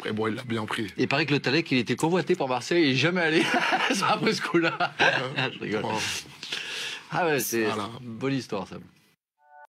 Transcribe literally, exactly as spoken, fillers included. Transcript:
Après, bon, il l'a bien pris. Il paraît que le Talek, il était convoité par Marseille, il n'est jamais allé. Après ce coup-là. Je rigole. Oh. Ah ouais, c'est Voilà. une bonne histoire, ça.